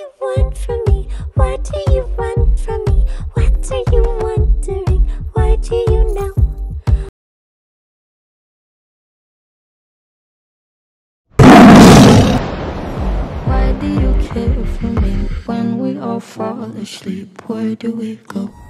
you want from me? What do you want from me? What are you wondering? Why do you know? Why do you care for me when we all fall asleep? Where do we go?